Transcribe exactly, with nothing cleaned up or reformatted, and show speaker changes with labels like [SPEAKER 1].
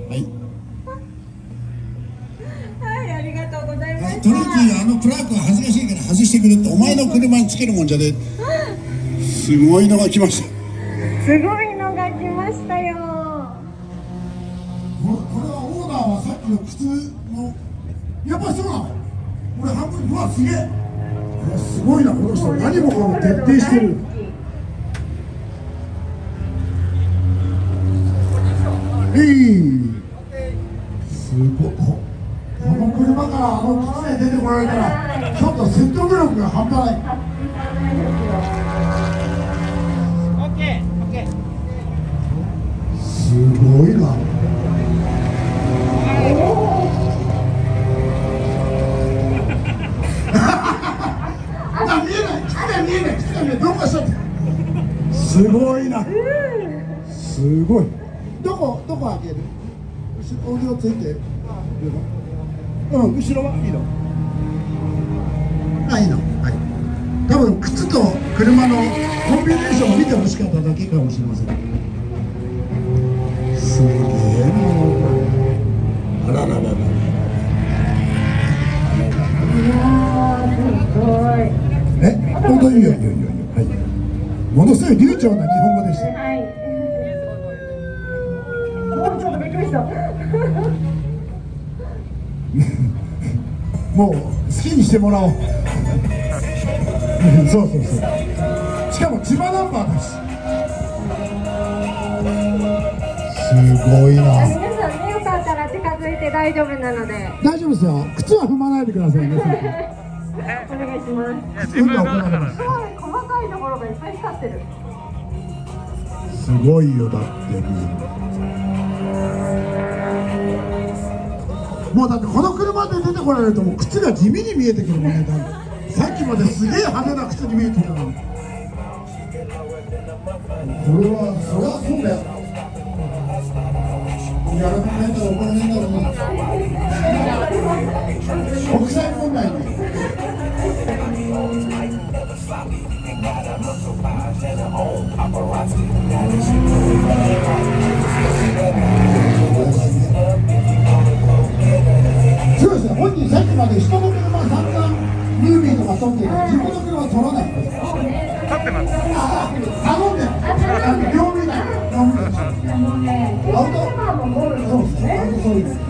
[SPEAKER 1] はい。
[SPEAKER 2] はい、ありがとうございました。
[SPEAKER 1] トリッキー、あのプラークは恥ずかしいから外してくれって、お前の車につけるもんじゃねえ。すごいのが来ました。
[SPEAKER 2] すごいのが来ましたよ。
[SPEAKER 1] これ、これはオーナーはさっきの靴の、やっぱりそうなの。俺半分、うわ、すげえ。すごいな、この人、何もかも徹底してる。えい。すごい。この車からあの靴で出てこられたら、ちょっと説得力が半端ない。すごいな。あ、見えない。靴が見えない。靴が見えない。どこかしちゃった。すごいな。すごい。どこ、どこ開ける。後ろをついて。うん、後ろはいいの。あ、いいの。はい。多分靴と車のコンビネーションを見てほしかっただけかもしれません。すげえな。あららららら。
[SPEAKER 2] いやー、すごい。
[SPEAKER 1] え、本当にいいよいいよいいよ。はい。ものすごい流暢な日本語でした。
[SPEAKER 2] はい。もうちょっとびっくりした。
[SPEAKER 1] もう好きにしてもらおう。そうそうそう。しかも千葉ナンバーだし。すごいな。
[SPEAKER 2] 皆さんね、よかったら近づいて大丈夫なので。
[SPEAKER 1] 大丈夫ですよ。靴は踏まないでくださいね。
[SPEAKER 2] お願いします。
[SPEAKER 1] 運が行われます。
[SPEAKER 2] すごい細かいところがいっぱい光ってる。
[SPEAKER 1] すごいよ、だってもうだってこの車で出てこられるともう靴が地味に見えてくるもんね。さっきまですげえ派手な靴に見えてたのに、これはそりゃそうだよ。やらないと怒られないんだろうな。国際問題にそうですね。本人さっきまで人の車さんがムービーとか撮ってるから自分の車撮らないんですよ。撮ってます。あ、頼んでる。業務以外業務以外アウトそうですね。アウトそうですね。